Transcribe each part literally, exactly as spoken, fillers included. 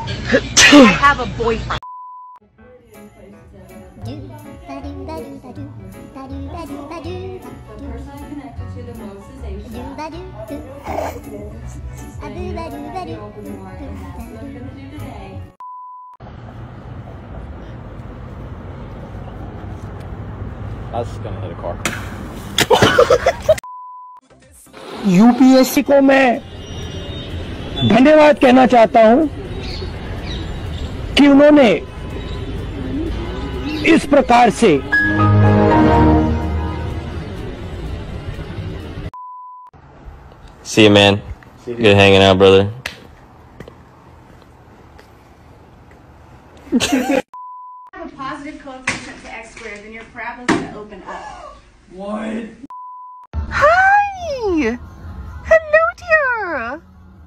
I have a boyfriend. That's gonna hit a car. UPSC को मैं धन्यवाद कहना चाहता हूं कि उन्होंने इस प्रकार से See you, man. Good hanging out, brother. Have a positive coefficient to x squared, then your parabola is going to open up. What? Hi! Hello, dear!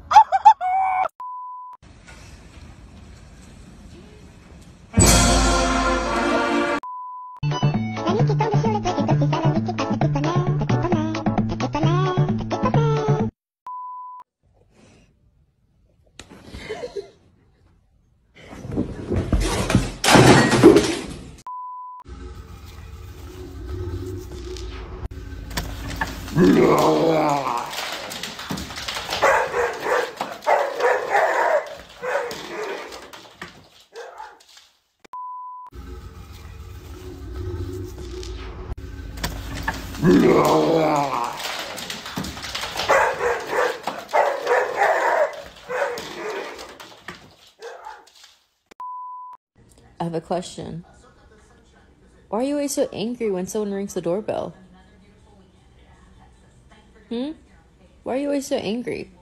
I have a question. Why are you always so angry when someone rings the doorbell? Hmm? Why are you always so angry?